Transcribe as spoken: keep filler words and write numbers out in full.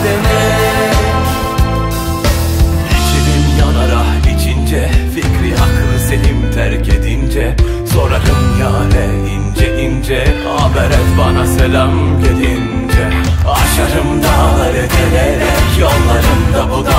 aleme. İçerim yanar ah içince, fikri aklı selim terk edince. Sorarım yâre ince ince, haber et bana selam gelince. Aşarım dağları delerek, yollarımda bu da